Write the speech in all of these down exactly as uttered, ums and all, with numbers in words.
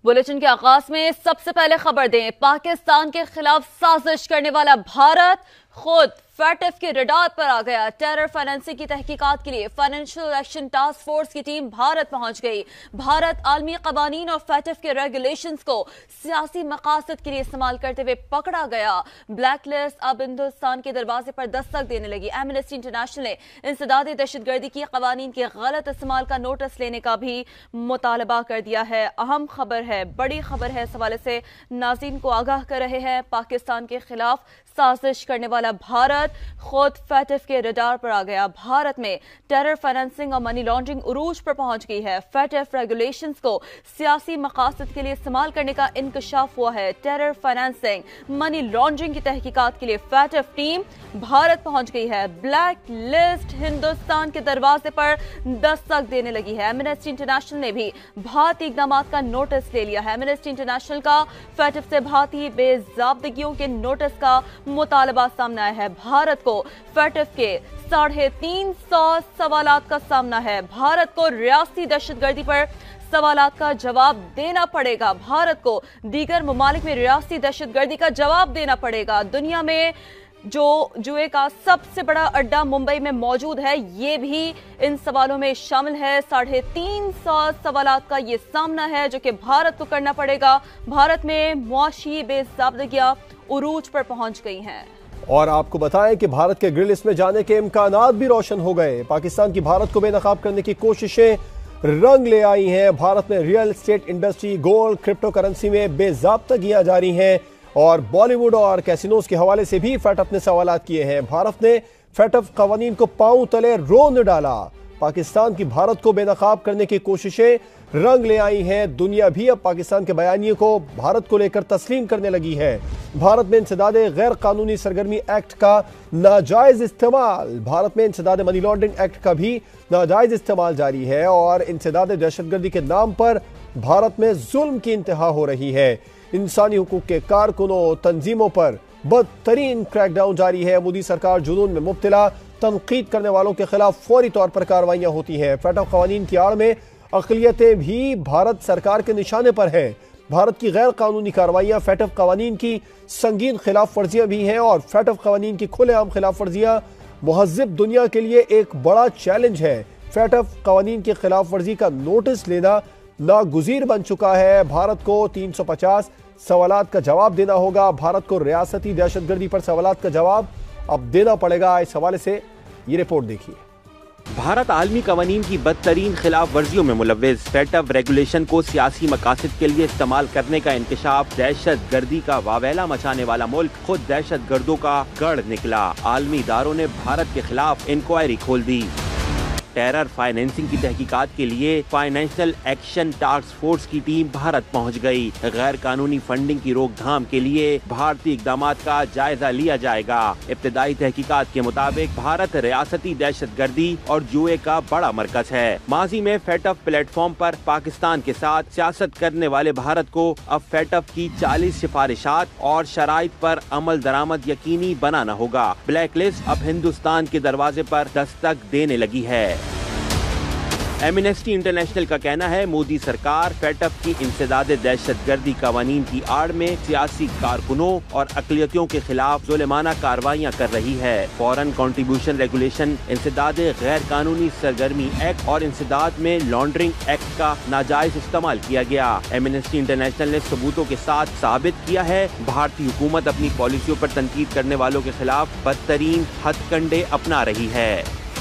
Bulletin के आगाज में सबसे पहले खबर दें, पाकिस्तान के खिलाफ साजिश करने वाला भारत खुद फैटफ के रडार पर आ गया। टेरर फाइनेंसिंग की तहकीकात के लिए फाइनेंशियल एक्शन टास्क फोर्स की टीम भारत पहुंच गई। भारत आलमी कवानीन और फैटफ के रेगुलेशंस को सियासी मकासद के लिए इस्तेमाल करते हुए पकड़ा गया। ब्लैक लिस्ट अब हिंदुस्तान के दरवाजे पर दस्तक देने लगी। एमनेस्टी इंटरनेशनल ने इंसदादी दहशतगर्दी की कवानीन के गलत इस्तेमाल का नोटिस लेने का भी मुतालबा कर दिया है। अहम खबर है, बड़ी खबर है, इस हवाले से नाज़रीन को आगाह कर रहे हैं। पाकिस्तान के खिलाफ साजिश करने वाला भारत खुद फैटफ के रडार पर आ गया। भारत में टेरर फाइनेंसिंग और मनी लॉन्ड्रिंग उरूज पर पहुंच गई है। फैटफ रेगुलेशंस को सियासी मकासद के लिए इस्तेमाल करने का इंकशाफ हुआ है। टेरर फाइनेंसिंग, मनी लॉन्ड्रिंग की तहकीकात के लिए फैटफ टीम भारत पहुंच गई है। ब्लैक लिस्ट हिंदुस्तान के दरवाजे पर दस्तक देने लगी है। एमनेस्टी इंटरनेशनल ने भी भारतीय इक़दामात का नोटिस ले लिया है। एमनेस्टी इंटरनेशनल का फैटफ से भारतीय बेज़ाब्तगियों के नोटिस का मुतालबा सामने आया है। भारत को फैटफ के साढ़े तीन सौ सवालात का सामना है। भारत को रियासती दहशतगर्दी पर सवालात का जवाब देना पड़ेगा। भारत को दीगर ममालिक में रियासती दहशतगर्दी का जवाब देना पड़ेगा। दुनिया में जो जुए का सबसे बड़ा अड्डा मुंबई में मौजूद है, ये भी इन सवालों में शामिल है। साढ़े तीन सौ सवालात का ये सामना है जो कि भारत को करना पड़ेगा। भारत में मुआशी बेज़ाब्तगियां उरूज पर पहुंच गई हैं। और आपको बताएं कि भारत के ग्रिल लिस्ट में जाने के इम्कानात भी रोशन हो गए। पाकिस्तान की भारत को बेनकाब करने की कोशिशें रंग ले आई हैं। भारत में real estate industry, gold, crypto currency में बेज़ाब्तगियां जारी हैं और बॉलीवुड और कैसिनोज के हवाले से भी फैटफ ने सवालात किए हैं। भारत ने फैटफ कवानीन को पांव तले रोन डाला। पाकिस्तान की भारत को बेनकाब करने की कोशिशें रंग ले आई हैं। दुनिया भी अब पाकिस्तान के बयानिए को भारत को लेकर तस्लीम करने लगी है। भारत में इंसदादे गैर कानूनी सरगर्मी एक्ट का नाजायज इस्तेमाल, भारत में इंसदादे मनी लॉन्ड्रिंग एक्ट का भी नाजायज इस्तेमाल जारी है और इंसदादे दहशतगर्दी के नाम पर भारत में जुल्म की इंतहा हो रही है। इंसानी हुकूक के कारकुनों, तंजीमों पर बदतरीन क्रैकडाउन जारी है। मोदी सरकार जुनून में मुब्तला, तनकीद करने वालों के खिलाफ फौरी तौर पर कार्रवाइयां होती हैं। फैटफ कवानीन की आड़ में अक़लियतें भी भारत सरकार के निशाने पर हैं। भारत की गैर कानूनी कार्रवाइयां फैटफ कवानीन की संगीन खिलाफ वर्जियां भी हैं और फैटफ कवानीन की खुलेआम खिलाफ वर्जियां मुहज़्ज़ब दुनिया के लिए एक बड़ा चैलेंज है। फैटफ कवानीन की खिलाफ वर्जी का नोटिस लेना नागुज़ीर बन चुका है। भारत को तीन सौ पचास सवालात का जवाब देना होगा। भारत को रियासती दहशतगर्दी पर सवालात का जवाब अब देना पड़ेगा। इस हवाले से ये रिपोर्ट देखिए। भारत आलमी कवानीन की बदतरीन खिलाफ वर्जियों में मुलव्विस, फैटफ रेगुलेशन को सियासी मकासद के लिए इस्तेमाल करने का इंकशाफ, दहशत गर्दी का वावेला मचाने वाला मुल्क खुद दहशत गर्दों का गढ़ निकला। आलमी इदारों ने भारत के खिलाफ इंक्वायरी खोल दी। टेरर फाइनेंसिंग की तहकीकात के लिए फाइनेंशियल एक्शन टास्क फोर्स की टीम भारत पहुंच गई। गैर कानूनी फंडिंग की रोकथाम के लिए भारतीय इक़दामात का जायजा लिया जाएगा। इब्तदाई तहकीकात के मुताबिक भारत रियासती दहशतगर्दी और जुए का बड़ा मरकज है। माजी में फैटफ प्लेटफॉर्म पर पाकिस्तान के साथ सियासत करने वाले भारत को अब फैटफ की चालीस सिफारिशात और शराइत पर अमल दरामद यकीनी बनाना होगा। ब्लैक लिस्ट अब हिंदुस्तान के दरवाजे पर दस्तक देने लगी है। एमनेस्टी इंटरनेशनल का कहना है मोदी सरकार फैटफ की इंसदादे दहशतगर्दी कवानीन की आड़ में सियासी कारकुनों और अक़लियतों के खिलाफ जुल्माना कार्रवाइयां कर रही है। फॉरेन कंट्रीब्यूशन रेगुलेशन, इंसदादे गैर कानूनी सरगर्मी एक्ट और इंसदाद में लॉन्ड्रिंग एक्ट का नाजायज इस्तेमाल किया गया। एमनेस्टी इंटरनेशनल ने सबूतों के साथ साबित किया है भारतीय हुकूमत अपनी पॉलिसियों पर तनकीद करने वालों के खिलाफ बदतरीन हथकंडे अपना रही है।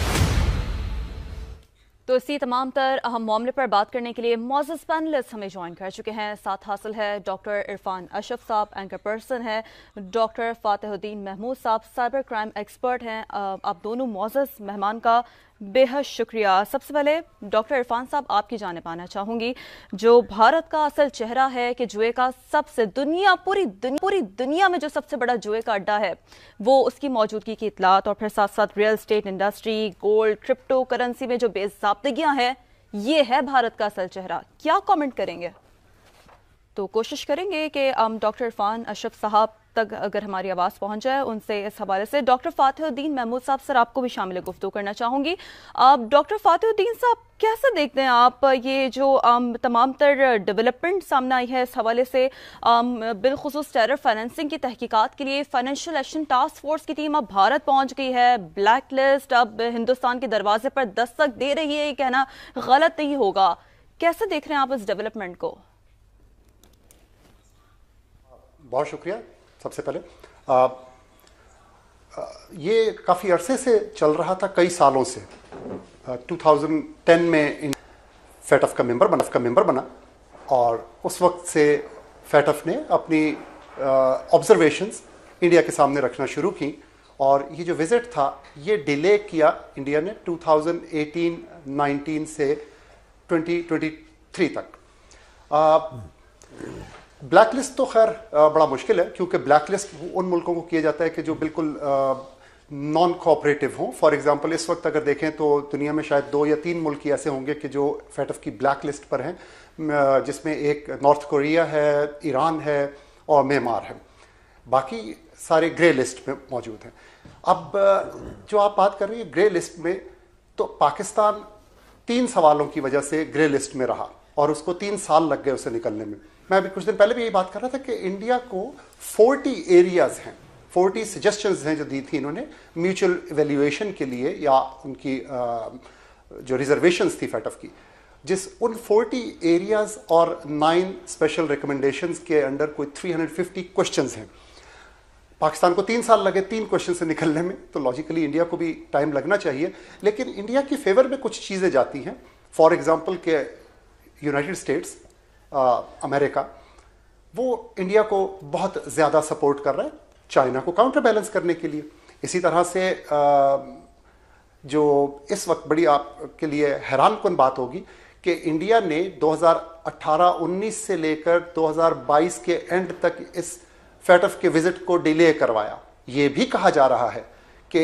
तो इसी तमाम तर अहम मामले पर बात करने के लिए मौजूद पैनलिस्ट हमें ज्वाइन कर चुके हैं। साथ हासिल है doctor Irfan Ashraf sahab, anchor person है, doctor Fatihuddin Mahmood sahab, cyber crime expert हैं। आप दोनों मौजूद मेहमान का बेहद शुक्रिया। सबसे पहले डॉक्टर इरफान साहब, आपकी जानिब आना चाहूँगी। जो भारत का असल चेहरा है कि जुए का सबसे दुनिया पूरी दुनिया पूरी दुनिया में जो सबसे बड़ा जुए का अड्डा है वो उसकी मौजूदगी की इतलात और फिर साथ साथ real estate industry, gold, crypto currency में जो बेज़ाब्तगियां हैं, ये है भारत का असल चेहरा। क्या कमेंट करेंगे? तो कोशिश करेंगे कि हम डॉक्टर इरफान अशरफ साहब तक अगर हमारी आवाज़ पहुंच जाए उनसे इस हवाले से। डॉक्टर फातिहुद्दीन महमूद साहब, सर आपको भी शामिल गुफ्तगू करना चाहूँगी। डॉक्टर फातिहुद्दीन साहब, कैसे देखते हैं आप ये जो um, तमाम तर डेवलपमेंट सामने आई है इस हवाले से? um, बिलखुसूस टेरर फाइनेंसिंग की तहकीकात के लिए फाइनेंशियल एक्शन टास्क फोर्स की टीम अब भारत पहुंच गई है। ब्लैक लिस्ट अब हिंदुस्तान के दरवाजे पर दस्तक दे रही है, ये कहना गलत नहीं होगा। कैसे देख रहे हैं आप इस डेवलपमेंट को? बहुत शुक्रिया। सबसे पहले आ, आ, ये काफ़ी अरसे से चल रहा था, कई सालों से। आ, दो हज़ार दस में इन फेटफ का मेंबर बना का मेंबर बना और उस वक्त से फेटफ ने अपनी ऑब्जर्वेशंस इंडिया के सामने रखना शुरू की और ये जो विज़िट था ये डिले किया इंडिया ने दो हज़ार अठारह उन्नीस से दो हज़ार तेईस तक। आ, ब्लैक लिस्ट तो खैर बड़ा मुश्किल है, क्योंकि ब्लैक लिस्ट उन मुल्कों को किया जाता है कि जो बिल्कुल नॉन कोऑपरेटिव हों। फॉर एग्जांपल इस वक्त अगर देखें तो दुनिया में शायद दो या तीन मुल्क ऐसे होंगे कि जो फेटफ की ब्लैक लिस्ट पर हैं, जिसमें एक नॉर्थ कोरिया है, ईरान है और म्यांमार है। बाकी सारे ग्रे लिस्ट में मौजूद हैं। अब जो आप बात कर रही है ग्रे लिस्ट में, तो पाकिस्तान तीन सवालों की वजह से ग्रे लिस्ट में रहा और उसको तीन साल लग गए उसे निकलने में। मैं अभी कुछ दिन पहले भी यही बात कर रहा था कि इंडिया को चालीस एरियाज हैं, चालीस सजेशंस हैं जो दी थी इन्होंने म्यूचुअल इवैल्यूएशन के लिए, या उनकी जो रिजर्वेशंस थी फेटफ की, जिस उन चालीस एरियाज और नाइन स्पेशल रिकमेंडेशंस के अंडर कोई तीन सौ पचास क्वेश्चंस हैं। पाकिस्तान को तीन साल लगे तीन क्वेश्चन से निकलने में, तो लॉजिकली इंडिया को भी टाइम लगना चाहिए। लेकिन इंडिया की फेवर में कुछ चीज़ें जाती हैं। फॉर एग्जांपल के यूनाइटेड स्टेट्स, अमेरिका, वो इंडिया को बहुत ज़्यादा सपोर्ट कर रहा है चाइना को काउंटर बैलेंस करने के लिए। इसी तरह से आ, जो इस वक्त बड़ी आपके लिए हैरानकुन बात होगी कि इंडिया ने दो हज़ार अठारह उन्नीस से लेकर दो हज़ार बाईस के एंड तक इस फेटफ के विजिट को डिले करवाया। ये भी कहा जा रहा है कि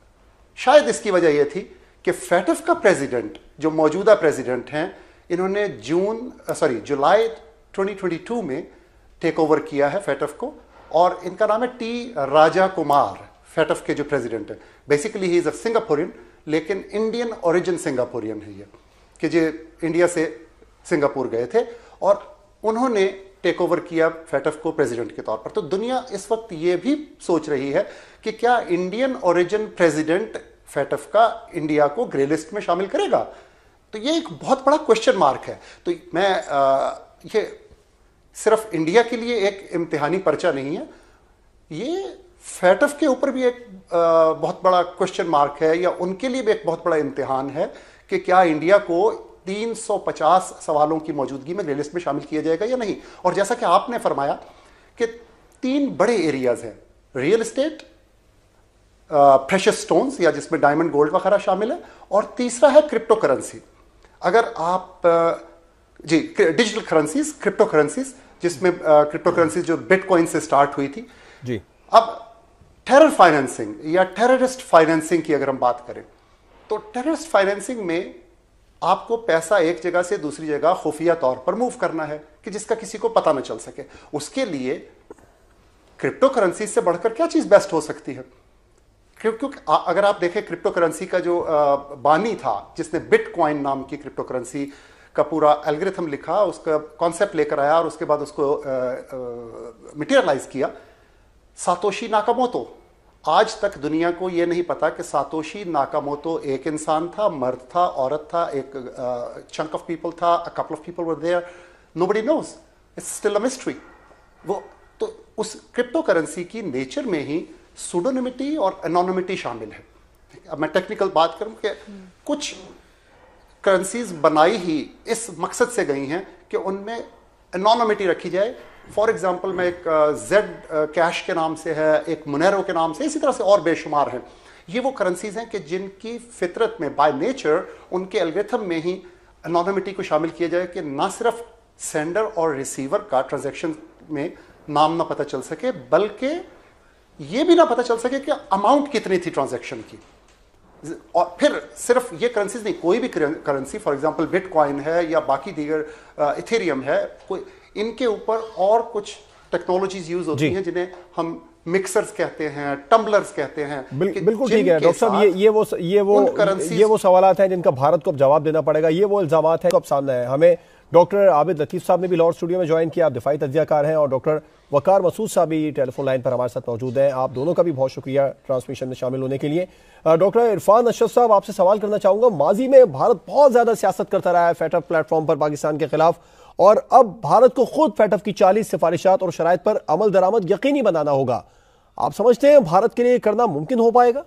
शायद इसकी वजह यह थी कि फेटफ का प्रेसिडेंट, जो मौजूदा प्रेसिडेंट हैं, इन्होंने जून सॉरी जुलाई दो हज़ार बाईस में टेक ओवर किया है फेटफ को, और इनका नाम है टी राजा कुमार, फेटफ के जो प्रेसिडेंट है। Basically he is a Singaporean, लेकिन इंडियन ओरिजिन सिंगापुरियन है ये, कि जो इंडिया से सिंगापुर गए थे और उन्होंने टेक ओवर किया फेटफ को प्रेसिडेंट के तौर पर। तो दुनिया इस वक्त ये भी सोच रही है कि क्या इंडियन ओरिजिन प्रेसिडेंट फेटफ का इंडिया को ग्रे लिस्ट में शामिल करेगा। तो ये एक बहुत बड़ा क्वेश्चन मार्क है। तो मैं आ, ये सिर्फ इंडिया के लिए एक इम्तिहानी पर्चा नहीं है, ये फेटफ के ऊपर भी एक आ, बहुत बड़ा क्वेश्चन मार्क है, या उनके लिए भी एक बहुत बड़ा इम्तिहान है कि क्या इंडिया को तीन सौ पचास सवालों की मौजूदगी में ग्रे लिस्ट में शामिल किया जाएगा या नहीं। और जैसा कि आपने फरमाया कि तीन बड़े एरियाज हैं, रियल एस्टेट, प्रेशियस स्टोन्स या जिसमें डायमंड गोल्ड वगैरह शामिल है, और तीसरा है क्रिप्टो करेंसी। अगर आप जी डिजिटल करेंसीज, क्रिप्टो करेंसीज, जिसमें क्रिप्टो करेंसीज जो बिटकॉइन से स्टार्ट हुई थी जी। अब टेरर फाइनेंसिंग या टेररिस्ट फाइनेंसिंग की अगर हम बात करें, तो टेररिस्ट फाइनेंसिंग में आपको पैसा एक जगह से दूसरी जगह खुफिया तौर पर मूव करना है कि जिसका किसी को पता न चल सके। उसके लिए क्रिप्टो करेंसी से बढ़कर क्या चीज बेस्ट हो सकती है। क्योंकि अगर आप देखें क्रिप्टो करेंसी का जो बानी था, जिसने बिटकॉइन नाम की क्रिप्टो करेंसी का पूरा एल्गोरिथम लिखा, उसका कॉन्सेप्ट लेकर आया और उसके बाद उसको मटेरियलाइज किया, सातोशी नाकामोटो। आज तक दुनिया को यह नहीं पता कि सातोशी नाकामोटो एक इंसान था, मर्द था, औरत था, एक चंक ऑफ पीपल था, a couple of people were there, nobody knows, it's still a mystery. वो तो उस क्रिप्टो करेंसी की नेचर में ही सुडोनिमिटी और एनोनिमिटी शामिल है। अब मैं टेक्निकल बात करूं कि कुछ करेंसीज बनाई ही इस मकसद से गई हैं कि उनमें एनोनिमिटी रखी जाए। फॉर एग्जाम्पल मैं एक जेड कैश के नाम से है, एक मोनेरो के नाम से, इसी तरह से और बेशुमार हैं। ये वो करेंसीज हैं कि जिनकी फितरत में बाय नेचर उनके एल्गोरिथम में ही एनोनिमिटी को शामिल किया जाए कि ना सिर्फ सेंडर और रिसीवर का ट्रांजैक्शन में नाम ना पता चल सके, बल्कि ये भी ना पता चल सके कि अमाउंट कितनी थी ट्रांजैक्शन की। और फिर सिर्फ ये करेंसीज नहीं, कोई भी करेंसी, फॉर एग्जांपल बिटकॉइन है या बाकी दीगर इथेरियम है, कोई इनके ऊपर और कुछ ٹیکنالوجیز یوز ہوتی ہیں جنہیں ہم مکسرز کہتے ہیں, ٹمبلرز کہتے ہیں. بالکل ٹھیک ہے ڈاکٹر صاحب, یہ وہ یہ وہ یہ وہ سوالات ہیں جن کا بھارت کو اب جواب دینا پڑے گا. یہ وہ الزامات ہیں جو اب سامنے ہیں. ہمیں ڈاکٹر عابد لطیف صاحب نے بھی لاہور اسٹوڈیو میں جوائن کیا, آپ دفاعی تجزیہ کار ہیں, اور ڈاکٹر وقار مسعود صاحب بھی ٹیلی فون لائن پر ہمارے ساتھ موجود ہیں. آپ دونوں کا بھی بہت شکریہ ٹرانسمیشن میں شامل ہونے کے لیے. ڈاکٹر عرفان اشرف صاحب, آپ سے سوال کرنا چاہوں گا. ماضی میں بھارت بہت زیادہ سیاست کرتا رہا ہے فیٹف پلیٹ فارم پر پاکستان کے خلاف, اور اب بھارت کو خود فیٹف کی چالیس سفارشات اور شرائط پر عمل درآمد یقینی بنانا ہوگا. آپ سمجھتے ہیں بھارت کے لیے کرنا ممکن ہو پائے گا؟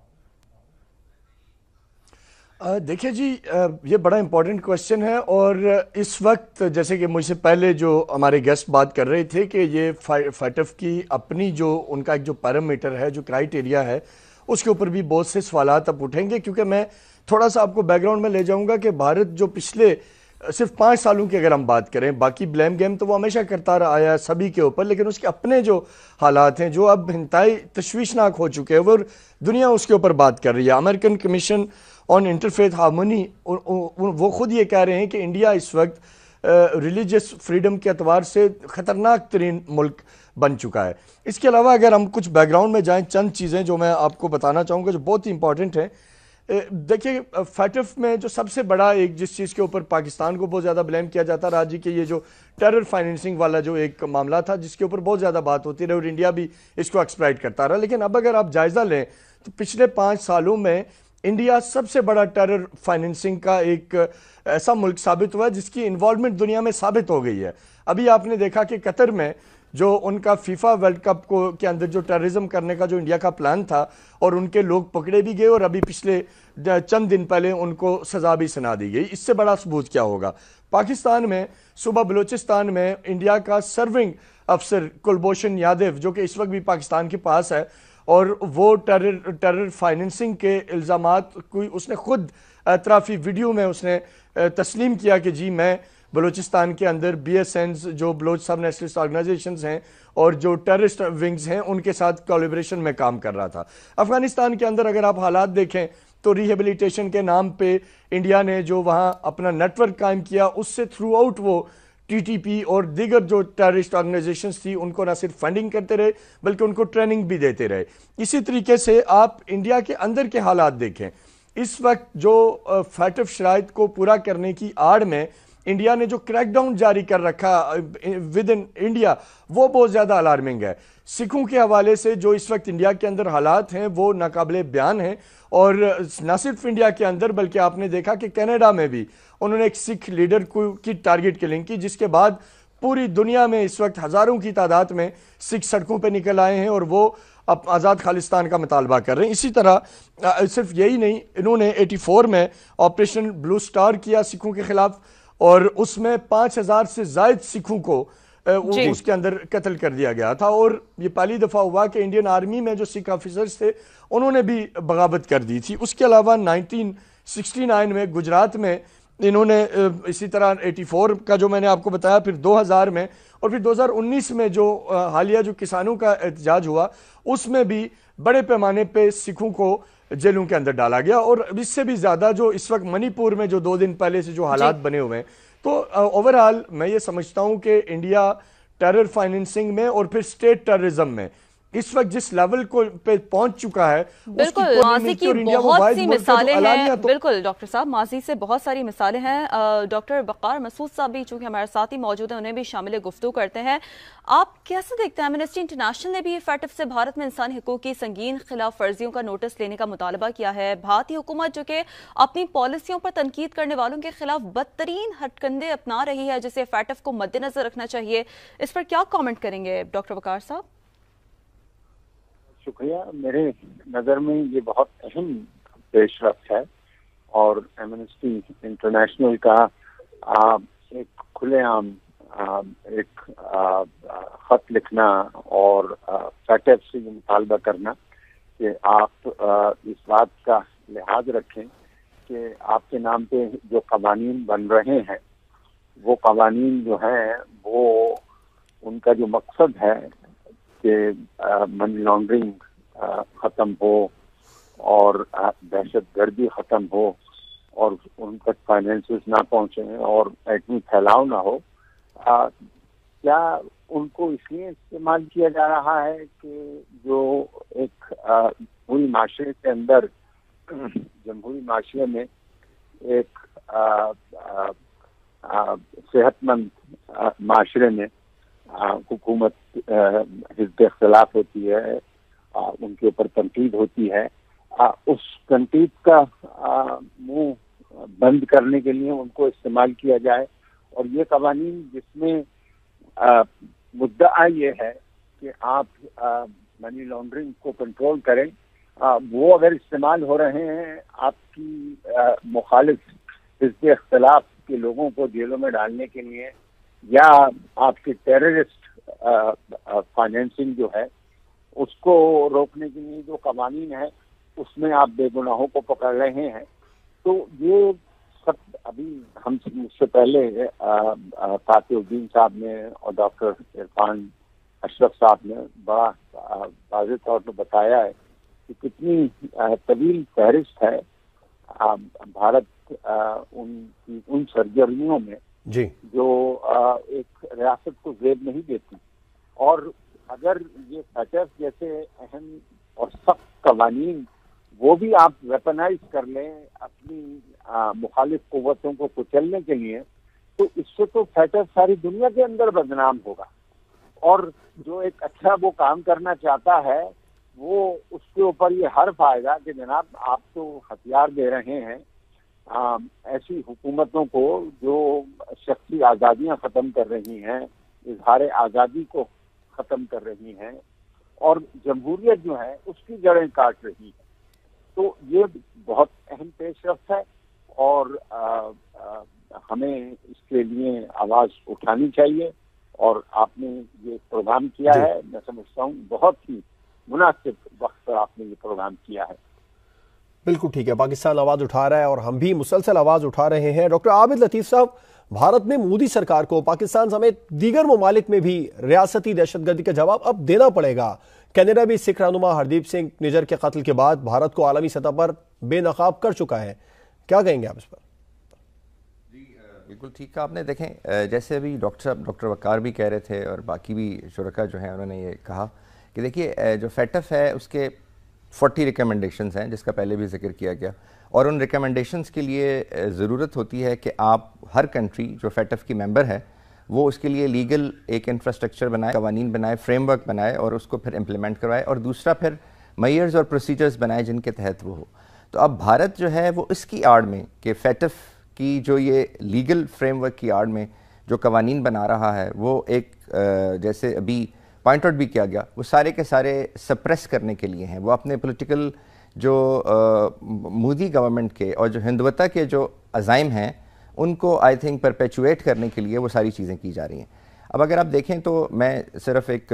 دیکھیں جی, یہ بڑا امپورٹنٹ کوشچن ہے, اور اس وقت جیسے کہ مجھ سے پہلے جو ہمارے گیسٹ بات کر رہے تھے کہ یہ فیٹف کی اپنی جو ان کا ایک جو پیرامیٹر ہے, جو کرائیٹیریا ہے, اس کے اوپر بھی بہت سے سوالات اب اٹھیں گے. کیونکہ میں تھوڑا سا آپ کو بیک گراؤنڈ میں لے جاؤں گا کہ بھارت جو پچھلے صرف پانچ سالوں کی اگر ہم بات کریں, باقی بلیم گیم تو وہ ہمیشہ کرتا رہا ہے سبھی کے اوپر, لیکن اس کے اپنے جو حالات ہیں جو اب انتہائی تشویشناک ہو چکے ہیں, وہ دنیا اس کے اوپر بات کر رہی ہے. American commission on interfaith harmony وہ خود یہ کہہ رہے ہیں کہ انڈیا اس وقت ریلیجس فریڈم کے اعتبار سے خطرناک ترین ملک بن چکا ہے. اس کے علاوہ اگر ہم کچھ بیک گراؤنڈ میں جائیں, چند چیزیں جو میں آپ کو بتانا چاہوں گا جو بہت ہی امپورٹنٹ ہیں. دیکھیں فیٹف میں جو سب سے بڑا ایک جس چیز کے اوپر پاکستان کو بہت زیادہ بلیم کیا جاتا رہا جی, کہ یہ جو ٹیرر فائننسنگ والا جو ایک معاملہ تھا جس کے اوپر بہت زیادہ بات ہوتی رہی, اور انڈیا بھی اس کو ایکسپلائٹ کرتا رہا. لیکن اب اگر آپ جائزہ لیں تو پچھلے پانچ سالوں میں انڈیا سب سے بڑا ٹیرر فائننسنگ کا ایک ایسا ملک ثابت ہوا ہے جس کی انوالومنٹ دنیا میں ثابت ہو گئی ہے. ابھی آپ نے دیکھا کہ قطر میں جو ان کا فیفا ورلڈ کپ کو کے اندر جو ٹیررزم کرنے کا جو انڈیا کا پلان تھا, اور ان کے لوگ پکڑے بھی گئے, اور ابھی پچھلے چند دن پہلے ان کو سزا بھی سنا دی گئی. اس سے بڑا ثبوت کیا ہوگا؟ پاکستان میں صوبہ بلوچستان میں انڈیا کا سرونگ افسر کلبھوشن یادو, جو کہ اس وقت بھی پاکستان کے پاس ہے, اور وہ ٹیرر ٹیرر فائننسنگ کے الزامات کوئی اس نے خود اعترافی ویڈیو میں اس نے تسلیم کیا کہ جی میں بلوچستان کے اندر بی ایس اینز جو بلوچ سب نیشنلسٹ آرگنائزیشنز ہیں اور جو ٹیررسٹ ونگز ہیں ان کے ساتھ کولیبریشن میں کام کر رہا تھا. افغانستان کے اندر اگر آپ حالات دیکھیں تو ریہیبلیٹیشن کے نام پہ انڈیا نے جو وہاں اپنا نیٹ ورک قائم کیا, اس سے تھرو آؤٹ وہ ٹی ٹی پی اور دیگر جو ٹیررسٹ آرگنائزیشنز تھی ان کو نہ صرف فنڈنگ کرتے رہے بلکہ ان کو ٹریننگ بھی دیتے رہے. اسی طریقے سے آپ انڈیا کے اندر کے حالات دیکھیں, اس وقت جو فیٹف شرائط کو پورا کرنے کی آڑ میں انڈیا نے جو کریک ڈاؤن جاری کر رکھا ود ان انڈیا, وہ بہت زیادہ الارمنگ ہے. سکھوں کے حوالے سے جو اس وقت انڈیا کے اندر حالات ہیں وہ ناقابل بیان ہیں, اور نہ صرف انڈیا کے اندر بلکہ آپ نے دیکھا کہ کینیڈا میں بھی انہوں نے ایک سکھ لیڈر کو کی ٹارگٹ کلنگ کی, جس کے بعد پوری دنیا میں اس وقت ہزاروں کی تعداد میں سکھ سڑکوں پہ نکل آئے ہیں اور وہ اب آزاد خالستان کا مطالبہ کر رہے ہیں. اسی طرح صرف یہی نہیں, انہوں نے ایٹی فور میں آپریشن بلو سٹار کیا سکھوں کے خلاف, اور اس میں پانچ ہزار سے زائد سکھوں کو جی. اس کے اندر قتل کر دیا گیا تھا, اور یہ پہلی دفعہ ہوا کہ انڈین آرمی میں جو سکھ آفیسرز تھے انہوں نے بھی بغاوت کر دی تھی. اس کے علاوہ نائنٹین سکسٹی نائن میں گجرات میں انہوں نے اسی طرح ایٹی فور کا جو میں نے آپ کو بتایا, پھر دو ہزار میں, اور پھر دو ہزار انیس میں جو حالیہ جو کسانوں کا احتجاج ہوا اس میں بھی بڑے پیمانے پہ سکھوں کو جیلوں کے اندر ڈالا گیا. اور اس سے بھی زیادہ جو اس وقت منی پور میں جو دو دن پہلے سے جو حالات بنے ہوئے ہیں, تو اوورآل میں یہ سمجھتا ہوں کہ انڈیا ٹیرر فائننسنگ میں اور پھر اسٹیٹ ٹیررزم میں اس وقت جس لیول کو پہ پہنچ چکا ہے, بالکل ماضی کی بہت سی مثالیں ہیں. بالکل ڈاکٹر صاحب, ماضی سے بہت ساری مثالیں ہیں. ڈاکٹر وقار مسعود صاحب بھی چونکہ ہمارے ساتھ ہی موجود ہیں, انہیں بھی شامل گفتگو کرتے ہیں. آپ کیسے دیکھتے ہیں, ایمنسٹی انٹرنیشنل نے بھی فیٹف سے بھارت میں انسانی حقوق کی سنگین خلاف ورزیوں کا نوٹس لینے کا مطالبہ کیا ہے. بھارتی حکومت جو کہ اپنی پالیسیوں پر تنقید کرنے والوں کے خلاف بدترین ہٹ کنڈے اپنا رہی ہے, جسے فیٹف کو مد نظر رکھنا چاہیے, اس پر کیا کامنٹ کریں گے ڈاکٹر وقار صاحب؟ شکریہ. میرے نظر میں یہ بہت اہم پیش رفت ہے, اور ایمنسٹی انٹرنیشنل کا ایک کھلے عام ایک خط لکھنا اور فیٹف سے یہ مطالبہ کرنا کہ آپ اس بات کا لحاظ رکھیں کہ آپ کے نام پہ جو قوانین بن رہے ہیں وہ قوانین جو ہیں وہ ان کا جو مقصد ہے کہ منی لانڈرنگ ختم ہو اور دہشت گردی ختم ہو اور ان تک فائنینسز نہ پہنچیں اور ایٹمی پھیلاؤ نہ ہو, کیا ان کو اس لیے استعمال کیا جا رہا ہے کہ جو ایک جمہوری معاشرے کے اندر جمہوری معاشرے میں ایک صحت مند معاشرے میں حکومت حزب اختلاف ہوتی ہے، ان کے اوپر تنقید ہوتی ہے، اس تنقید کا منہ بند کرنے کے لیے ان کو استعمال کیا جائے. اور یہ قوانین جس میں مدعا یہ ہے کہ آپ منی لانڈرنگ کو کنٹرول کریں، وہ اگر استعمال ہو رہے ہیں آپ کی مخالف حزب اختلاف کے لوگوں کو جیلوں میں ڈالنے کے لیے، یا آپ کے ٹیررسٹ فائنینسنگ جو ہے اس کو روکنے کے لیے جو قوانین ہے اس میں آپ بے گناہوں کو پکڑ رہے ہیں. تو یہ سب ابھی ہم مجھ سے پہلے فاتح الدین صاحب نے اور ڈاکٹر عرفان اشرف صاحب نے بڑا واضح طور پر بتایا ہے کہ کتنی طویل فہرست ہے بھارت ان کی ان سرگرمیوں میں جی جو ایک ریاست کو زیب نہیں دیتی. اور اگر یہ فیٹف جیسے اہم اور سخت قوانین وہ بھی آپ ویپنائز کر لیں اپنی مخالف قوتوں کو کچلنے کے لیے، تو اس سے تو فیٹف ساری دنیا کے اندر بدنام ہوگا. اور جو ایک اچھا وہ کام کرنا چاہتا ہے وہ اس کے اوپر یہ حرف آئے گا کہ جناب آپ تو ہتھیار دے رہے ہیں ایسی حکومتوں کو جو شخصی آزادیاں ختم کر رہی ہیں، اظہار آزادی کو ختم کر رہی ہیں، اور جمہوریت جو ہے اس کی جڑیں کاٹ رہی ہے. تو یہ بہت اہم پیش رفت ہے اور آ, آ, ہمیں اس کے لیے آواز اٹھانی چاہیے. اور آپ نے یہ پروگرام کیا جی. ہے، میں سمجھتا ہوں بہت ہی مناسب وقت پر آپ نے یہ پروگرام کیا ہے. بالکل ٹھیک ہے، پاکستان آواز اٹھا رہا ہے اور ہم بھی مسلسل آواز اٹھا رہے ہیں. ڈاکٹر عابد لطیف صاحب، بھارت میں مودی سرکار کو پاکستان سمیت دیگر ممالک میں بھی ریاستی دہشت گردی کا جواب اب دینا پڑے گا. کینیڈا بھی سکھ رہنما ہردیپ سنگھ نجر کے قتل کے بعد بھارت کو عالمی سطح پر بے نقاب کر چکا ہے. کیا کہیں گے آپ اس پر؟ جی بالکل ٹھیک ہے. آپ نے دیکھیں جیسے ابھی ڈاکٹر صاحب ڈاکٹر وقار بھی کہہ رہے تھے اور باقی بھی شرکا جو ہیں انہوں نے یہ کہا کہ دیکھیے جو فیٹف ہے اس کے فورٹی ریکمنڈیشنز ہیں جس کا پہلے بھی ذکر کیا گیا، اور ان ریکمنڈیشنز کے لیے ضرورت ہوتی ہے کہ آپ ہر کنٹری جو فیٹف کی ممبر ہے وہ اس کے لیے لیگل ایک انفراسٹرکچر بنائے، قوانین بنائے، فریم ورک بنائے اور اس کو پھر امپلیمنٹ کروائے، اور دوسرا پھر میئرز اور پروسیجرز بنائے جن کے تحت وہ ہو. تو اب بھارت جو ہے وہ اس کی آڑ میں کہ فیٹف کی جو یہ لیگل فریم ورک کی آڑ میں جو قوانین بنا رہا ہے وہ ایک جیسے ابھی پوائنٹ آؤٹ بھی کیا گیا وہ سارے کے سارے سپریس کرنے کے لیے ہیں. وہ اپنے پولیٹیکل جو مودی گورنمنٹ کے اور جو ہندوتا کے جو عزائم ہیں ان کو آئی تھنک پرپیچویٹ کرنے کے لیے وہ ساری چیزیں کی جا رہی ہیں. اب اگر آپ دیکھیں تو میں صرف ایک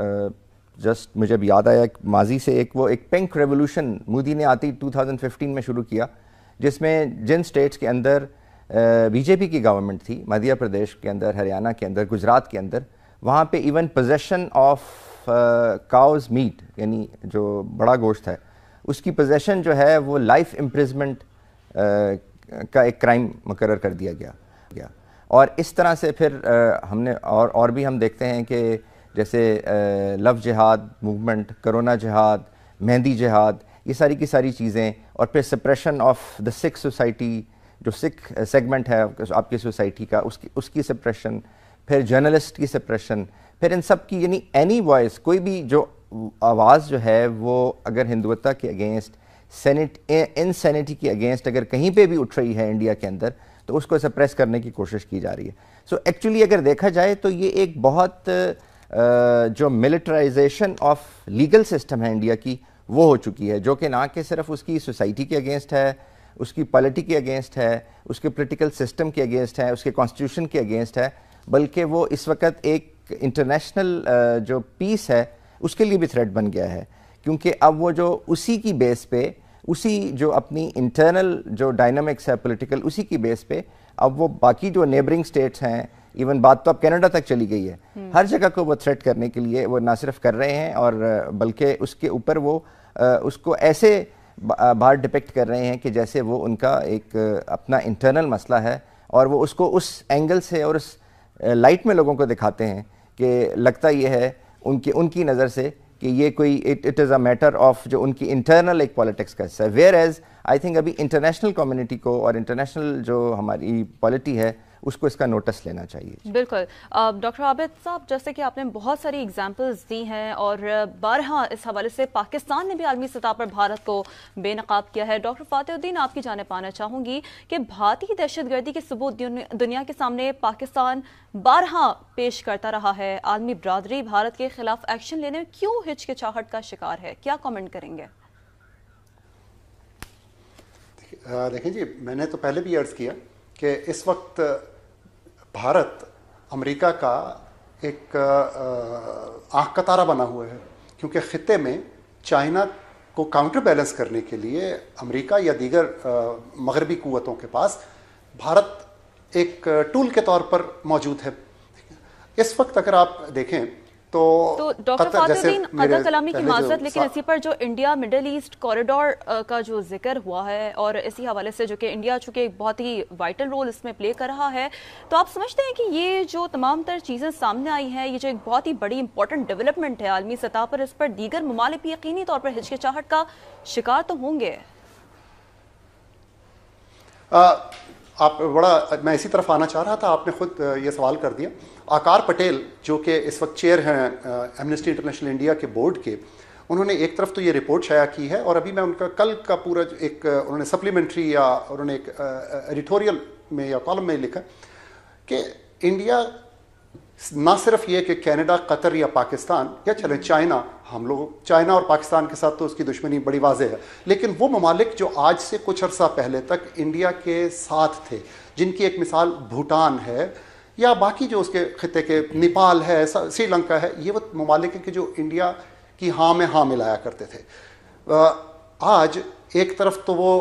جسٹ مجھے اب یاد آیا ماضی سے ایک وہ ایک پنک ریولوشن مودی نے آتی ٹو تھاؤزنڈ ففٹین میں شروع کیا، جس میں جن سٹیٹس کے اندر بی جے پی کی گورنمنٹ تھی، مدھیہ پردیش کے اندر، ہریانہ کے اندر، گجرات کے اندر، وہاں پہ even position of cow's meat یعنی جو بڑا گوشت ہے اس کی پوزیشن جو ہے وہ لائف امپریزمنٹ کا ایک کرائم مقرر کر دیا گیا گیا اور اس طرح سے پھر ہم نے اور اور بھی ہم دیکھتے ہیں کہ جیسے لو جہاد موومنٹ، کرونا جہاد، مہندی جہاد، یہ ساری کی ساری چیزیں، اور پھر suppression of the Sikh society, جو سکھ سیگمنٹ ہے آپ کی سوسائٹی کا اس کی اس کی سپریشن، پھر جرنلسٹ کی سپریشن، پھر ان سب کی یعنی اینی وائس کوئی بھی جو آواز جو ہے وہ اگر ہندوتا کے اگینسٹ سینٹ انسینٹی کے اگینسٹ اگر کہیں پہ بھی اٹھ رہی ہے انڈیا کے اندر تو اس کو سپریس کرنے کی کوشش کی جا رہی ہے. سو ایکچولی اگر دیکھا جائے تو یہ ایک بہت جو ملٹرائزیشن آف لیگل سسٹم ہے انڈیا کی وہ ہو چکی ہے، جو کہ نہ کہ صرف اس کی سوسائٹی کے اگینسٹ ہے، اس کی پالیٹی کے اگینسٹ ہے، اس کے پولیٹیکل سسٹم کے اگینسٹ ہے، اس کے کانسٹیٹیوشن کے اگینسٹ ہے، بلکہ وہ اس وقت ایک انٹرنیشنل جو پیس ہے اس کے لیے بھی تھریٹ بن گیا ہے. کیونکہ اب وہ جو اسی کی بیس پہ اسی جو اپنی انٹرنل جو ڈائنامکس ہے پولیٹیکل اسی کی بیس پہ اب وہ باقی جو نیبرنگ سٹیٹس ہیں، ایون بات تو اب کینیڈا تک چلی گئی ہے، ہر جگہ کو وہ تھریٹ کرنے کے لیے وہ نہ صرف کر رہے ہیں اور بلکہ اس کے اوپر وہ اس کو ایسے باہر ڈپیکٹ کر رہے ہیں کہ جیسے وہ ان کا ایک اپنا انٹرنل مسئلہ ہے، اور وہ اس کو اس اینگل سے اور اس لائٹ میں لوگوں کو دکھاتے ہیں کہ لگتا یہ ہے ان کی ان کی نظر سے کہ یہ کوئی it is a matter of جو ان کی انٹرنل ایک پالیٹکس کا حصہ ہے، ویئر ایز آئی تھنک ابھی انٹرنیشنل کمیونٹی کو اور انٹرنیشنل جو ہماری پالیٹی ہے اس کو اس کا نوٹس لینا چاہیے۔ بالکل ڈاکٹر عابد صاحب، جیسے کہ آپ نے بہت ساری اگزامپلز دی ہیں اور بارہا اس حوالے سے پاکستان نے بھی عالمی سطح پر بھارت کو بے نقاب کیا ہے۔ ڈاکٹر فاتح الدین، آپ کی جانب آنا چاہوں گی کہ بھارتی دہشت گردی کے ثبوت دنیا کے سامنے پاکستان بارہا پیش کرتا رہا ہے، عالمی برادری بھارت کے خلاف ایکشن لینے میں کیوں ہچکچاہٹ کا شکار ہے؟ کیا کامنٹ کریں گے؟ دیکھیں جی، میں نے تو پہلے بھی عرض کیا کہ اس وقت بھارت امریکہ کا ایک آنکھ کا تارا بنا ہوا ہے، کیونکہ خطے میں چائنا کو کاؤنٹر بیلنس کرنے کے لیے امریکہ یا دیگر مغربی قوتوں کے پاس بھارت ایک ٹول کے طور پر موجود ہے۔ اس وقت اگر آپ دیکھیں تو ڈاکٹر فاتح الدین، قدر کلامی کی معذرت، لیکن اسی پر جو انڈیا مڈل ایسٹ کوریڈور کا جو ذکر ہوا ہے اور اسی حوالے سے جو کہ انڈیا چونکہ ایک بہت ہی وائٹل رول اس میں پلے کر رہا ہے، تو آپ سمجھتے ہیں کہ یہ جو تمام تر چیزیں سامنے آئی ہیں، یہ جو ایک بہت ہی بڑی امپورٹنٹ ڈیولپمنٹ ہے عالمی سطح پر، اس پر دیگر ممالک بھی یقینی طور پر ہچکچاہٹ کا شکار تو ہوں گے؟ آپ بڑا میں اسی طرف آنا چاہ رہا تھا، آپ نے خود یہ سوال کر دیا۔ آکار پٹیل جو کہ اس وقت چیئر ہیں ایمنسٹی انٹرنیشنل انڈیا کے بورڈ کے، انہوں نے ایک طرف تو یہ رپورٹ شائع کی ہے، اور ابھی میں ان کا کل کا پورا ایک انہوں نے سپلیمنٹری یا انہوں نے ایک ایڈیٹوریل میں یا کالم میں لکھا کہ انڈیا نہ صرف یہ کہ کینیڈا، قطر یا پاکستان یا چلیں چائنا، ہم لوگ چائنا اور پاکستان کے ساتھ تو اس کی دشمنی بڑی واضح ہے، لیکن وہ ممالک جو آج سے کچھ عرصہ پہلے تک انڈیا کے ساتھ تھے، جن کی ایک مثال بھوٹان ہے یا باقی جو اس کے خطے کے نیپال ہے، سری لنکا ہے، یہ وہ ممالک ہیں کہ جو انڈیا کی ہاں میں ہاں ملایا کرتے تھے۔ آج ایک طرف تو وہ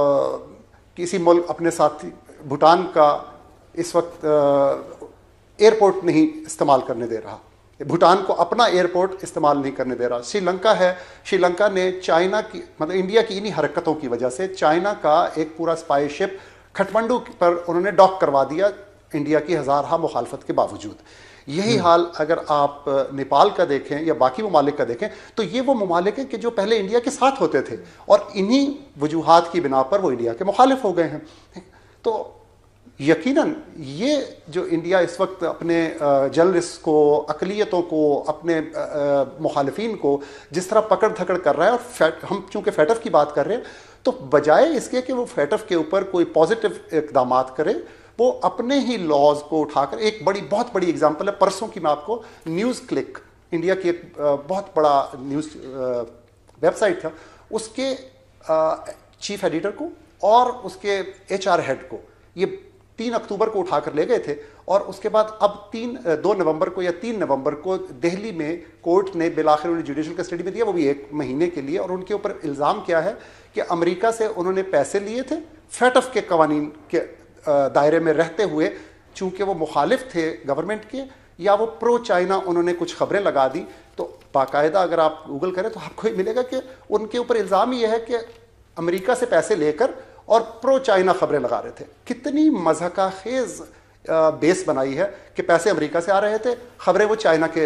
کسی ملک اپنے ساتھ بھوٹان کا اس وقت ایئرپورٹ نہیں استعمال کرنے دے رہا، بھوٹان کو اپنا ایئرپورٹ استعمال نہیں کرنے دے رہا۔ سری لنکا ہے، سری لنکا نے چائنا کی مطلب انڈیا کی انہی حرکتوں کی وجہ سے چائنا کا ایک پورا اسپائی شپ کھٹمنڈو پر انہوں نے ڈاک کروا دیا انڈیا کی ہزارہ مخالفت کے باوجود۔ یہی حال اگر آپ نیپال کا دیکھیں یا باقی ممالک کا دیکھیں تو یہ وہ ممالک ہیں کہ جو پہلے انڈیا کے ساتھ ہوتے تھے اور انہی وجوہات کی بنا پر وہ انڈیا کے مخالف ہو گئے ہیں۔ تو یقیناً یہ جو انڈیا اس وقت اپنے جرنلسٹ کو، اقلیتوں کو، اپنے مخالفین کو جس طرح پکڑ دھکڑ کر رہا ہے، اور ہم چونکہ فیٹف کی بات کر رہے ہیں تو بجائے اس کے کہ وہ فیٹف کے اوپر کوئی پازیٹیو اقدامات کرے، وہ اپنے ہی لاز کو اٹھا کر ایک بڑی بہت بڑی اگزامپل ہے، پرسوں کی میں آپ کو نیوز کلک انڈیا کی ایک بہت بڑا نیوز ویب سائٹ تھا، اس کے چیف ایڈیٹر کو اور اس کے ایچ آر ہیڈ کو یہ تین اکتوبر کو اٹھا کر لے گئے تھے، اور اس کے بعد اب تین دو نومبر کو یا تین نومبر کو دہلی میں کورٹ نے بالآخر انہیں جوڈیشل کسٹڈی میں دیا، وہ بھی ایک مہینے کے لیے، اور ان کے اوپر الزام کیا ہے کہ امریکہ سے انہوں نے پیسے لیے تھے فیٹف کے قوانین کے دائرے میں رہتے ہوئے، چونکہ وہ مخالف تھے گورنمنٹ کے یا وہ پرو چائنا انہوں نے کچھ خبریں لگا دی۔ تو باقاعدہ اگر آپ گوگل کریں تو آپ کو یہ ملے گا کہ ان کے اوپر الزام یہ ہے کہ امریکہ سے پیسے لے کر اور پرو چائنا خبریں لگا رہے تھے۔ کتنی مضحکہ خیز بیس بنائی ہے کہ پیسے امریکہ سے آ رہے تھے، خبریں وہ چائنا کے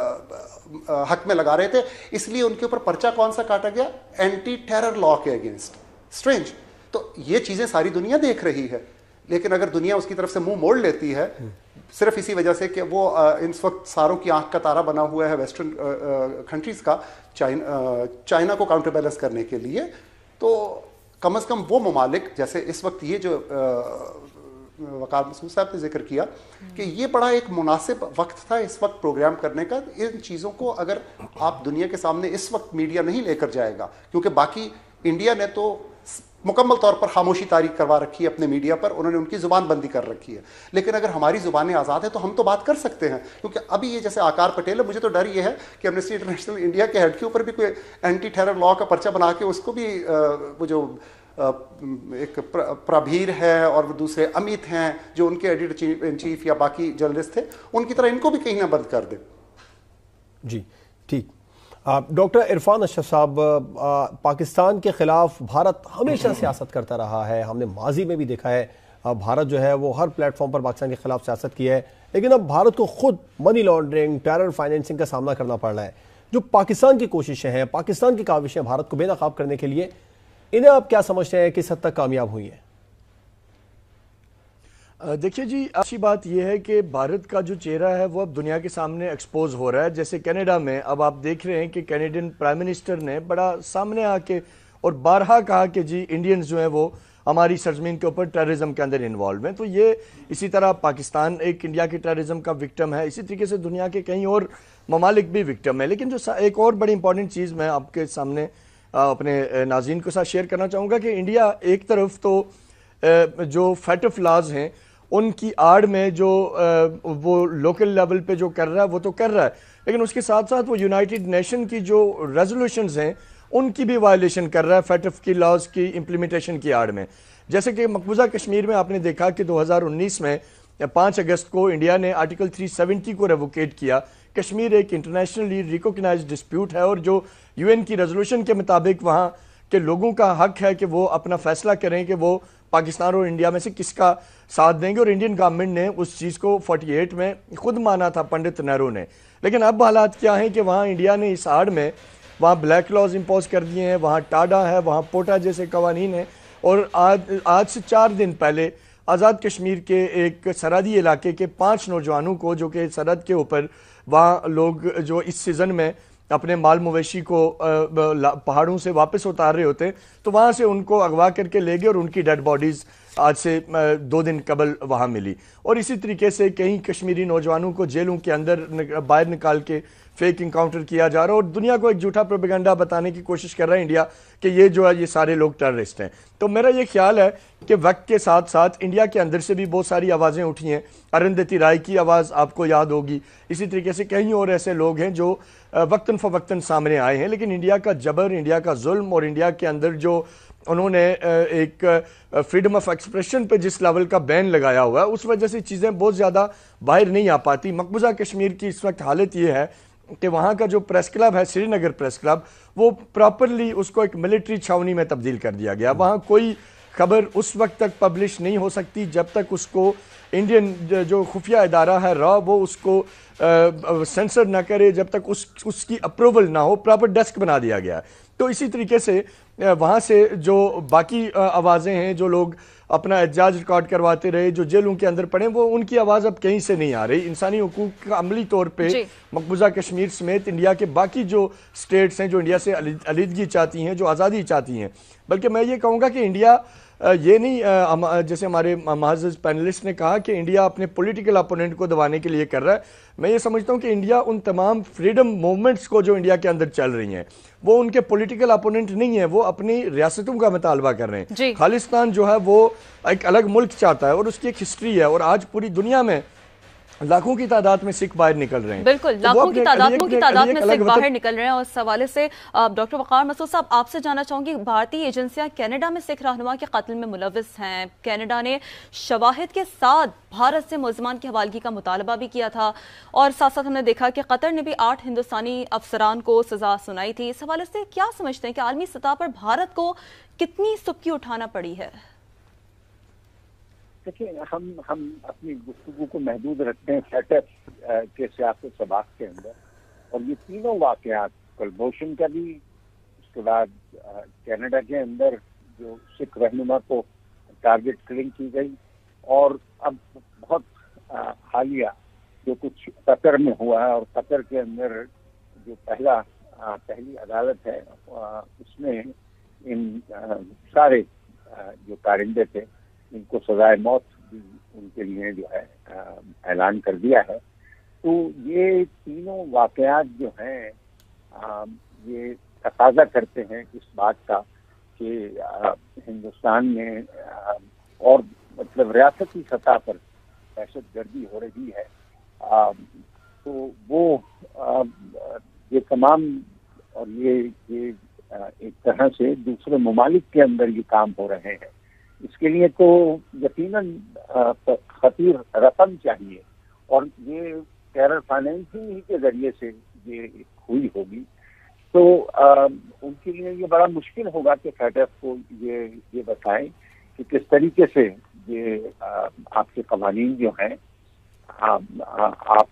حق میں لگا رہے تھے، اس لیے ان کے اوپر پرچہ کون سا کاٹا گیا؟ اینٹی ٹیرر لا کے اگینسٹ۔ اسٹرینج۔ تو یہ چیزیں ساری دنیا دیکھ رہی ہے، لیکن اگر دنیا اس کی طرف سے منہ موڑ لیتی ہے صرف اسی وجہ سے کہ وہ اس وقت ساروں کی آنکھ کا تارا بنا ہوا ہے ویسٹرن کنٹریز کا چائنا کو کاؤنٹر بیلنس کرنے کے لیے، تو کم از کم وہ ممالک جیسے اس وقت یہ جو وقار مسعود صاحب نے ذکر کیا کہ یہ بڑا ایک مناسب وقت تھا اس وقت پروگرام کرنے کا۔ ان چیزوں کو اگر آپ دنیا کے سامنے اس وقت میڈیا نہیں لے کر جائے گا، کیونکہ باقی انڈیا نے تو مکمل طور پر خاموشی تاریخ کروا رکھی ہے اپنے میڈیا پر، انہوں نے ان کی زبان بندی کر رکھی ہے، لیکن اگر ہماری زبانیں آزاد ہیں تو ہم تو بات کر سکتے ہیں۔ کیونکہ ابھی یہ جیسے آکار پٹیل ہے، مجھے تو ڈر یہ ہے کہ ایمنسٹی انٹرنیشنل انڈیا کے ہیڈ کے اوپر بھی کوئی اینٹی ٹیرر لا کا پرچہ بنا کے اس کو بھی وہ جو ایک پرابھیر ہے اور دوسرے امیت ہیں جو ان کے ایڈیٹر ان چیف یا باقی جرنلسٹ تھے، ان کی طرح ان کو بھی کہیں نہ بند کر دیں۔ جی ٹھیک۔ ڈاکٹر عرفان اشرف صاحب، پاکستان کے خلاف بھارت ہمیشہ سیاست کرتا رہا ہے، ہم نے ماضی میں بھی دیکھا ہے بھارت جو ہے وہ ہر پلیٹ فارم پر پاکستان کے خلاف سیاست کی ہے، لیکن اب بھارت کو خود منی لانڈرنگ، ٹیرر فائنینسنگ کا سامنا کرنا پڑ رہا ہے۔ جو پاکستان کی کوششیں ہیں، پاکستان کی کاوشیں بھارت کو بے نقاب کرنے کے لیے، انہیں آپ کیا سمجھتے ہیں کس حد تک کامیاب ہوئی ہیں؟ دیکھیے جی، اچھی بات یہ ہے کہ بھارت کا جو چہرہ ہے وہ اب دنیا کے سامنے ایکسپوز ہو رہا ہے۔ جیسے کینیڈا میں اب آپ دیکھ رہے ہیں کہ کینیڈین پرائم منسٹر نے بڑا سامنے آ کے اور بارہا کہا کہ جی انڈینز جو ہیں وہ ہماری سرزمین کے اوپر ٹیررزم کے اندر انوالو ہیں۔ تو یہ اسی طرح پاکستان ایک انڈیا کے ٹیررزم کا وکٹم ہے، اسی طریقے سے دنیا کے کئی اور ممالک بھی وکٹم ہے۔ لیکن جو ایک اور بڑی امپورٹنٹ چیز میں آپ کے سامنے اپنے ناظرین کے ساتھ شیئر کرنا چاہوں گا کہ انڈیا ایک طرف تو جو فیٹف لاز ہیں ان کی آڑ میں جو وہ لوکل لیول پہ جو کر رہا ہے وہ تو کر رہا ہے، لیکن اس کے ساتھ ساتھ وہ یونائٹڈ نیشن کی جو ریزولوشنز ہیں ان کی بھی وائلیشن کر رہا ہے فیٹف کی لاز کی امپلیمنٹیشن کی آڑ میں۔ جیسے کہ مقبوضہ کشمیر میں آپ نے دیکھا کہ دو ہزار انیس میں پانچ اگست کو انڈیا نے آرٹیکل تین سو ستر کو ریووکیٹ کیا۔ کشمیر ایک انٹرنیشنلی ریکوگنائزڈ ڈسپیوٹ ہے اور جو یو این کی ریزولوشن کے مطابق وہاں کے لوگوں کا حق ہے کہ وہ اپنا فیصلہ کریں کہ وہ پاکستان اور انڈیا میں سے کس کا ساتھ دیں گے، اور انڈین گورنمنٹ نے اس چیز کو فورٹی ایٹ میں خود مانا تھا پنڈت نہرو نے۔ لیکن اب حالات کیا ہیں کہ وہاں انڈیا نے اس آڑ میں وہاں بلیک لاز امپوز کر دیے ہیں، وہاں ٹاڈا ہے، وہاں پوٹا جیسے قوانین ہیں، اور آج آج سے چار دن پہلے آزاد کشمیر کے ایک سرحدی علاقے کے پانچ نوجوانوں کو جو کہ سرحد کے اوپر وہاں لوگ جو اس سیزن میں اپنے مال مویشی کو پہاڑوں سے واپس اتار رہے ہوتے تو وہاں سے ان کو اغوا کر کے لے گئے اور ان کی ڈیڈ باڈیز آج سے دو دن قبل وہاں ملی۔ اور اسی طریقے سے کئی کشمیری نوجوانوں کو جیلوں کے اندر باہر نکال کے فیک انکاؤنٹر کیا جا رہا ہے، اور دنیا کو ایک جھوٹا پروپیگنڈا بتانے کی کوشش کر رہا ہے انڈیا کہ یہ جو ہے یہ سارے لوگ ٹیررسٹ ہیں۔ تو میرا یہ خیال ہے کہ وقت کے ساتھ ساتھ انڈیا کے اندر سے بھی بہت ساری آوازیں اٹھی ہیں۔ ارندھتی رائے کی آواز آپ کو یاد ہوگی، اسی طریقے سے کئی اور ایسے لوگ ہیں جو وقتاً فوقتاً سامنے آئے ہیں، لیکن انڈیا کا جبر، انڈیا کا ظلم اور انڈیا کے اندر جو انہوں نے ایک فریڈم آف ایکسپریشن پہ جس لیول کا بین لگایا ہوا ہے اس وجہ سے چیزیں بہت زیادہ باہر نہیں آ پاتی۔ مقبوضہ کشمیر کی اس وقت حالت یہ ہے کہ وہاں کا جو پریس کلب ہے، سری نگر پریس کلب، وہ پراپرلی اس کو ایک ملٹری چھاونی میں تبدیل کر دیا گیا۔ وہاں کوئی خبر اس وقت تک پبلش نہیں ہو سکتی جب تک اس کو انڈین جو خفیہ ادارہ ہے را وہ اس کو سینسر نہ کرے، جب تک اس اس کی اپروول نہ ہو، پراپر ڈیسک بنا دیا گیا۔ تو اسی طریقے سے وہاں سے جو باقی آوازیں ہیں، جو لوگ اپنا احتجاج ریکارڈ کرواتے رہے، جو جیلوں کے اندر پڑے، وہ ان کی آواز اب کہیں سے نہیں آ رہی۔ انسانی حقوق کا عملی طور پہ مقبوضہ کشمیر سمیت انڈیا کے باقی جو سٹیٹس ہیں جو انڈیا سے علیحدگی چاہتی ہیں، جو آزادی چاہتی ہیں، بلکہ میں یہ کہوں گا کہ انڈیا یہ نہیں، جیسے ہمارے معزز پینلسٹ نے کہا کہ انڈیا اپنے پولیٹیکل اپوننٹ کو دبانے کے لیے کر رہا ہے، میں یہ سمجھتا ہوں کہ انڈیا ان تمام فریڈم موومنٹس کو جو انڈیا کے اندر چل رہی ہیں وہ ان کے پولیٹیکل اپوننٹ نہیں ہیں، وہ اپنی ریاستوں کا مطالبہ کر رہے ہیں۔ خالصتان جو ہے وہ ایک الگ ملک چاہتا ہے اور اس کی ایک ہسٹری ہے، اور آج پوری دنیا میں لاکھوں کی تعداد میں سکھ باہر نکل رہے ہیں۔ بالکل، لاکھوں کی تعداد کی تعداد میں سکھ باہر نکل رہے ہیں، اور اس حوالے سے ڈاکٹر وقار مسعود صاحب آپ سے جاننا چاہوں گی، بھارتی ایجنسیاں کینیڈا میں سکھ رہنما کے قتل میں ملوث ہیں۔ کینیڈا نے شواہد کے ساتھ بھارت سے ملزمان کی حوالگی کا مطالبہ بھی کیا تھا، اور ساتھ ساتھ ہم نے دیکھا کہ قطر نے بھی آٹھ ہندوستانی افسران کو سزا سنائی تھی۔ اس حوالے سے کیا سمجھتے ہیں کہ عالمی سطح پر بھارت کو کتنی سبکی اٹھانا پڑی ہے؟ دیکھیں، ہم ہم اپنی گفتگو کو محدود رکھتے ہیں فیٹف کے سیاست سباق کے اندر، اور یہ تینوں واقعات، کلبھوشن کا بھی، اس کے بعد کینیڈا کے اندر جو سکھ رہنما کو ٹارگٹ کلنگ کی گئی، اور اب بہت حالیہ جو کچھ قطر میں ہوا ہے، اور قطر کے اندر جو پہلا پہلی عدالت ہے اس میں ان سارے جو کارندے تھے ان کو سزائے موت بھی ان کے لیے جو ہے اعلان کر دیا ہے۔ تو یہ تینوں واقعات جو ہیں یہ تقاضا کرتے ہیں اس بات کا کہ ہندوستان میں اور مطلب ریاستی سطح پر دہشت گردی ہو رہی ہے، تو وہ یہ تمام، اور یہ یہ ایک طرح سے دوسرے ممالک کے اندر یہ کام ہو رہے ہیں، اس کے لیے تو یقیناً خطیر رقم چاہیے، اور یہ ٹیرر فائنینسنگ ہی کے ذریعے سے یہ ہوئی ہوگی، تو ان کے لیے یہ بڑا مشکل ہوگا کہ فیٹف کو یہ یہ بتائیں کہ کس طریقے سے یہ آپ کے قوانین جو ہیں آپ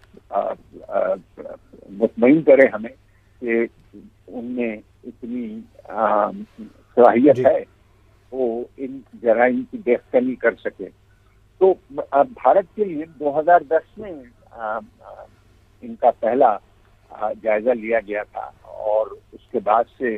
مطمئن کریں ہمیں کہ ان میں اتنی صلاحیت ہے وہ ان جرائم کی دیکھ کنی کر سکے. تو بھارت کے لیے دو ہزار دس میں ان کا پہلا جائزہ لیا گیا تھا اور اس کے بعد سے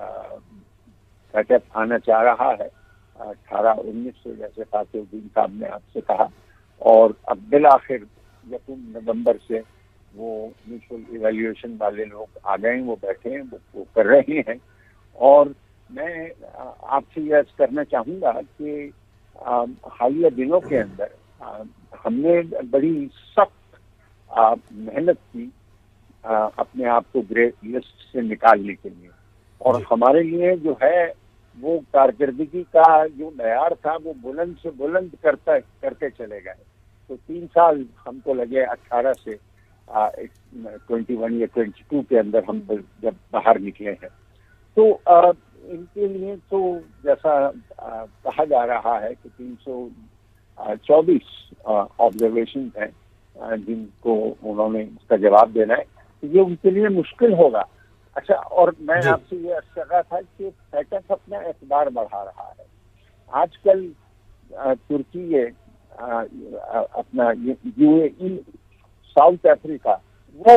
پیٹف آنا چاہ رہا ہے اٹھارہ انیس سے, جیسے فاتح الدین صاحب نے آپ سے کہا, اور اب بالآخر یکم نومبر سے وہ میوچل ایویلیویشن والے لوگ آ گئے ہیں, وہ بیٹھے ہیں, وہ کر رہے ہیں. اور میں آپ سے یہ عرض کرنا چاہوں گا کہ حالیہ دنوں کے اندر ہم نے بڑی سخت محنت کی اپنے آپ کو گرے لسٹ سے نکالنے کے لیے, اور ہمارے لیے جو ہے وہ کارکردگی کا جو معیار تھا وہ بلند سے بلند کرتا کرتے چلے گئے. تو تین سال ہم کو لگے اٹھارہ سے ٹوینٹی ون یا ٹوینٹی ٹو کے اندر ہم جب باہر نکلے ہیں. تو ان کے لیے تو جیسا کہا جا رہا ہے کہ تین سو چوبیس آبزرویشن ہیں جن کو انہوں نے اس کا جواب دینا ہے, یہ ان کے لیے مشکل ہوگا. اچھا, اور میں آپ سے یہ عرض کر رہا تھا کہ پیٹف اپنا اعتبار بڑھا رہا ہے. آج کل ترکی اپنا you a E, South Africa, وہ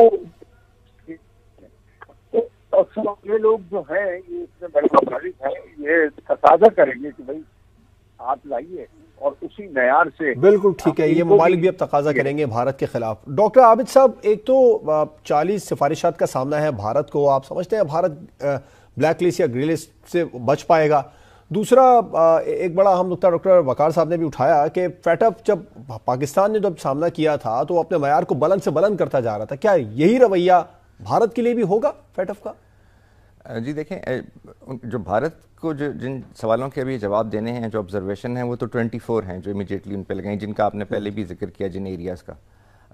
یہ لوگ جو ہیں یہ اتنے بڑے ممالک ہیں, یہ تقاضا کریں گے کہ بھائی آپ لائیے, اور اسی معیار سے. بالکل ٹھیک ہے, یہ ممالک بھی اب تقاضا کریں گے بھارت کے خلاف. ڈاکٹر عابد صاحب, ایک تو چالیس سفارشات کا سامنا ہے بھارت کو, آپ سمجھتے ہیں بھارت بلیک لسٹ یا گرے لسٹ سے بچ پائے گا؟ دوسرا ایک بڑا اہم نقطہ ڈاکٹر وقار صاحب نے بھی اٹھایا کہ فیٹف جب پاکستان نے جب سامنا کیا تھا تو وہ اپنے معیار کو بلند سے بلند کرتا جا رہا تھا, کیا یہی رویہ بھارت کے لیے بھی ہوگا فیٹف کا؟ جی دیکھیں, جو بھارت کو جو جن سوالوں کے ابھی جواب دینے ہیں, جو آبزرویشن ہیں, وہ تو ٹوئنٹی فور ہیں جو امیجیٹلی ان پہ لگائیں, جن کا آپ نے پہلے بھی ذکر کیا جن ایریاز کا.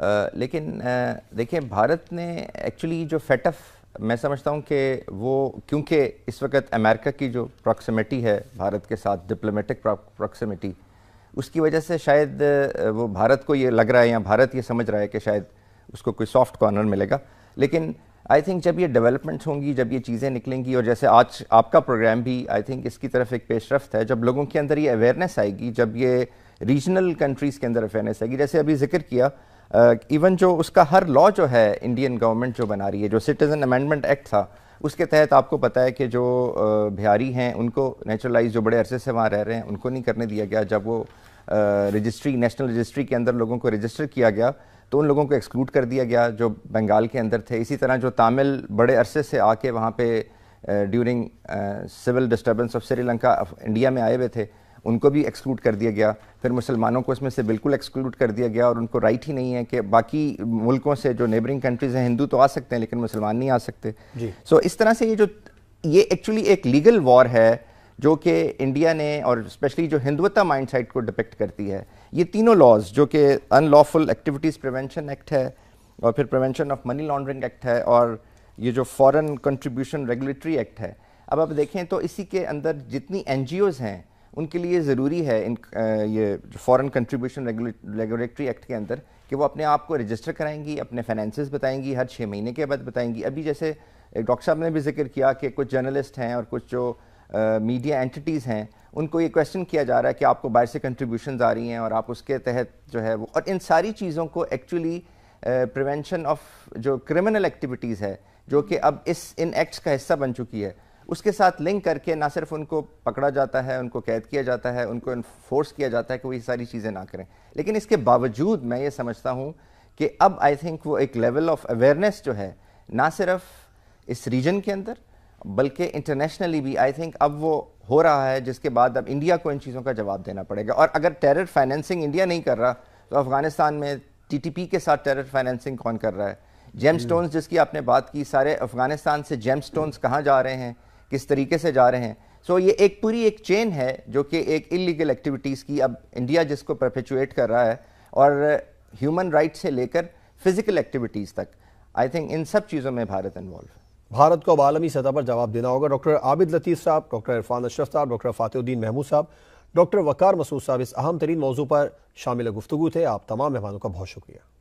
لیکن دیکھیں بھارت نے ایکچولی جو فیٹف, میں سمجھتا ہوں کہ وہ کیونکہ اس وقت امریکہ کی جو پراکسیمیٹی ہے بھارت کے ساتھ, ڈپلومیٹک پراکسیمیٹی, اس کی وجہ سے شاید وہ بھارت کو یہ لگ رہا ہے یا بھارت یہ سمجھ رہا ہے کہ شاید اس کو کوئی سافٹ کارنر ملے گا. لیکن آئی تھنک جب یہ ڈیولپمنٹس ہوں گی, جب یہ چیزیں نکلیں گی, اور جیسے آج آپ کا پروگرام بھی آئی تھنک اس کی طرف ایک پیش رفت ہے, جب لوگوں کے اندر یہ اویئرنیس آئے گی, جب یہ ریجنل کنٹریز کے اندر اویئرنیس آئے گی, جیسے ابھی ذکر کیا ایون جو اس کا ہر لا جو ہے انڈین گورنمنٹ جو بنا رہی ہے, جو سٹیزن امینڈمنٹ ایکٹ تھا, اس کے تحت آپ کو پتہ ہے کہ جو بہاری ہیں ان کو نیچرلائز, جو بڑے عرصے سے وہاں رہ رہے ہیں, ان کو نہیں کرنے دیا گیا. جب وہ رجسٹری, نیشنل رجسٹری کے اندر لوگوں کو رجسٹر کیا گیا تو ان لوگوں کو ایکسکلوڈ کر دیا گیا جو بنگال کے اندر تھے. اسی طرح جو تامل بڑے عرصے سے آ کے وہاں پہ during civil disturbance of Sri Lanka India میں آئے ہوئے تھے, ان کو بھی ایکسکلوڈ کر دیا گیا. پھر مسلمانوں کو اس میں سے بالکل ایکسکلوڈ کر دیا گیا, اور ان کو رائٹ ہی نہیں ہے کہ باقی ملکوں سے جو نیبرنگ کنٹریز ہیں, ہندو تو آ سکتے ہیں لیکن مسلمان نہیں آ سکتے. سو اس طرح سے یہ جو یہ ایکچولی ایک لیگل وار ہے جو کہ انڈیا نے, اور اسپیشلی جو ہندوتا مائنڈ سیٹ کو ڈپکٹ کرتی ہے, یہ تینوں لاز جو کہ unlawful activities prevention act ہے, اور پھر prevention of money laundering act ہے, اور یہ جو فورن کنٹریبیوشن ریگولیٹری ایکٹ ہے. اب آپ دیکھیں تو اسی کے اندر جتنی این جی اوز ہیں ان کے لیے ضروری ہے ان یہ جو فورن کنٹریبیوشن ریگولیٹری ایکٹ کے اندر کہ وہ اپنے آپ کو رجسٹر کرائیں گی, اپنے فائنینسز بتائیں گی, ہر چھ مہینے کے بعد بتائیں گی. ابھی جیسے ڈاکٹر صاحب نے بھی ذکر کیا کہ کچھ جرنلسٹ ہیں اور کچھ جو میڈیا اینٹیٹیز ہیں, ان کو یہ کویشچن کیا جا رہا ہے کہ آپ کو باہر سے کنٹریبیوشنز آ رہی ہیں اور آپ اس کے تحت جو ہے وہ, اور ان ساری چیزوں کو ایکچولی پریونشن آف جو کرمنل ایکٹیویٹیز ہے جو کہ اب اس ان ایکٹس کا حصہ بن چکی ہے, اس کے ساتھ لنک کر کے نہ صرف ان کو پکڑا جاتا ہے, ان کو قید کیا جاتا ہے, ان کو انفورس کیا جاتا ہے کہ وہ یہ ساری چیزیں نہ کریں. لیکن اس کے باوجود میں یہ سمجھتا ہوں کہ اب آئی تھنک وہ ایک لیول آف اویئرنیس جو ہے نہ صرف اس ریجن کے اندر بلکہ انٹرنیشنلی بھی آئی تھنک اب وہ ہو رہا ہے, جس کے بعد اب انڈیا کو ان چیزوں کا جواب دینا پڑے گا. اور اگر ٹیرر فائنینسنگ انڈیا نہیں کر رہا تو افغانستان میں ٹی ٹی پی کے ساتھ ٹیرر فائنینسنگ کون کر رہا ہے؟ جیم سٹونز جس کی آپ نے بات کی, سارے افغانستان سے جیم سٹونز کہاں جا رہے ہیں, کس طریقے سے جا رہے ہیں؟ سو so یہ ایک پوری ایک چین ہے جو کہ ایک انلیگل ایکٹیویٹیز کی اب انڈیا جس کو پرپیچویٹ کر رہا ہے, اور ہیومن رائٹ سے لے کر فزیکل ایکٹیویٹیز تک آئی تھنک ان سب چیزوں میں بھارت انوالو ہے. بھارت کو اب عالمی سطح پر جواب دینا ہوگا. ڈاکٹر عابد لطیف صاحب, ڈاکٹر عرفان اشرف صاحب, ڈاکٹر فاتح الدین محمود صاحب, ڈاکٹر وقار مسعود صاحب اس اہم ترین موضوع پر شامل گفتگو تھے. آپ تمام مہمانوں کا بہت شکریہ.